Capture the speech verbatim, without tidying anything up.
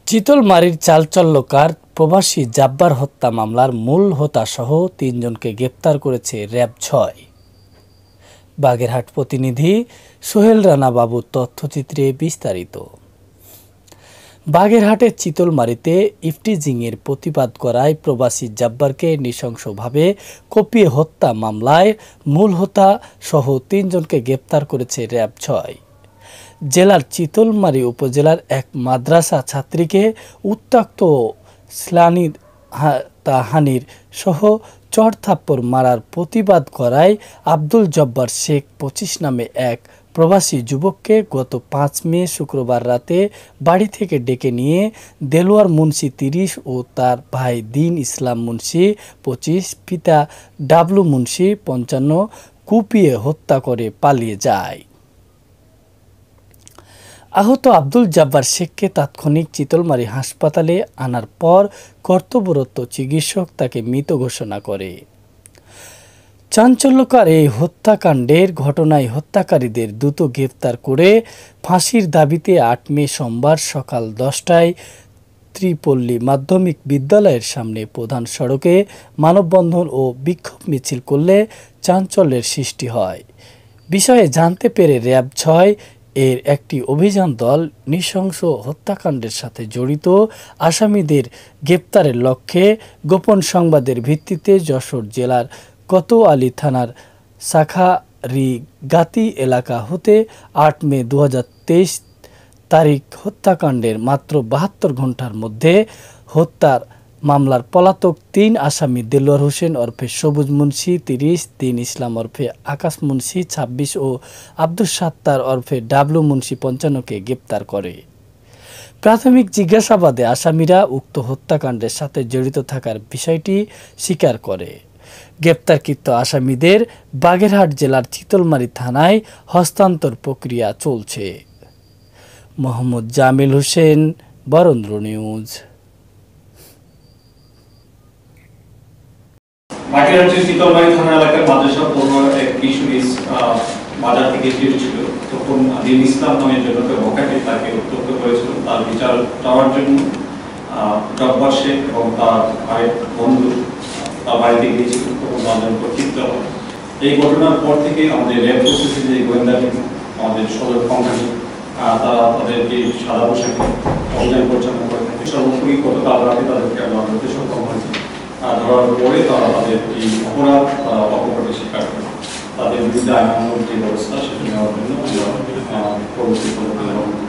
চিতলমারীর চালচল্লকার প্রবাসী জাব্বার হত্যা মামলার মূল হোতাসহ তিনজনকে গ্রেপ্তার করেছে র্যাব ছয়। বাগেরহাট প্রতিনিধি সোহেল রানা বাবুর তথ্যচিত্রে বিস্তারিত। বাগেরহাটের চিতলমারীতে ইফটিজিংয়ের প্রতিবাদ করায় প্রবাসী জাব্বারকে নৃশংসভাবে কুপিয়ে হত্যা মামলায় মূল হোতা সহ তিনজনকে গ্রেপ্তার করেছে র্যাব ছয়। জেলার চিতলমারী উপজেলার এক মাদ্রাসা ছাত্রীকে উত্ত্যক্ত শ্লীলতাহানির সহ চড়থাপ্পড় মারার প্রতিবাদ করায় আব্দুল জব্বার শেখ পঁচিশ নামে এক প্রবাসী যুবককে গত পাঁচ মে শুক্রবার রাতে বাড়ি থেকে ডেকে নিয়ে দেলোয়ার মুন্সি তিরিশ ও তার ভাই দিন ইসলাম মুন্সি পঁচিশ, পিতা ডাবলু মুন্সি পঞ্চান্ন কুপিয়ে হত্যা করে পালিয়ে যায়। আহত আব্দুল জব্বার শেখকে তাৎক্ষণিক চিতলমারী হাসপাতালে আনার পর কর্তব্যরত চিকিৎসক তাকে মৃত ঘোষণা করে। চাঞ্চল্যকর এই হত্যাকাণ্ডের ঘটনায় হত্যাকারীদের দ্রুত গ্রেফতার করে ফাঁসির দাবিতে আট মে সোমবার সকাল দশটায় ত্রিপল্লী মাধ্যমিক বিদ্যালয়ের সামনে প্রধান সড়কে মানববন্ধন ও বিক্ষোভ মিছিল করলে চাঞ্চল্যের সৃষ্টি হয়। বিষয়ে জানতে পেরে র্যাব ছয় এর একটি অভিযান দল নৃশংস হত্যাকাণ্ডের সাথে জড়িত আসামিদের গ্রেপ্তারের লক্ষ্যে গোপন সংবাদের ভিত্তিতে যশোর জেলার কোতোয়ালী থানার শাখারিগাতি এলাকা হতে আট মে দু হাজার তেইশ তারিখ হত্যাকাণ্ডের মাত্র বাহাত্তর ঘন্টার মধ্যে হত্যার মামলার পলাতক তিন আসামি দেলোয়ার হোসেন ওরফে সবুজ মুন্সি তিরিশ, দিন ইসলাম ওরফে আকাশ মুন্সি ছাব্বিশ ও আব্দুল সাত্তার ওরফে ডাবলু মুন্সি পঞ্চান্নকে গ্রেপ্তার করে। প্রাথমিক জিজ্ঞাসাবাদে আসামিরা উক্ত হত্যাকাণ্ডের সাথে জড়িত থাকার বিষয়টি স্বীকার করে। গ্রেপ্তারকৃত আসামিদের বাগেরহাট জেলার চিতলমারী থানায় হস্তান্তর প্রক্রিয়া চলছে। মোহাম্মদ জামিল হোসেন, বরেন্দ্র নিউজ। বাগেরহাটের চিতলমারী থানা এলাকার মাদ্রাসা পূর্ণ এক কিশোরী বাজার থেকে ফিরছিল, তখন দিন ইসলাম নামের জন্য ভোকাকে তাকে উত্ত্যক্ত করেছিল। তার বিচার চাওয়ার জন্য জব্বার শেখ এবং তার ভাইয়ের বন্ধু তার বাড়িতে গিয়েছিল, তখন তাদের উপর ক্ষিপ্ত হয়। এই ঘটনার পর থেকে আমাদের র্যাব প্রসেসের যে গোয়েন্দা আমাদের সদর কংগ্রেস তারা তাদেরকে সাদা পোশাকে অভিযান পরিচালনা করে থাকে। সর্বোপরি গতকাল রাতে তাদেরকে আমরা ধরতে সক্ষম হয়েছি। ধরার পরে তারা তাদের এই অপরাধ তারা অপরাধে স্বীকার করে তাদের বিরুদ্ধে আইনানুগ যে ব্যবস্থা সেটা নেওয়ার জন্য আমরা পরবর্তী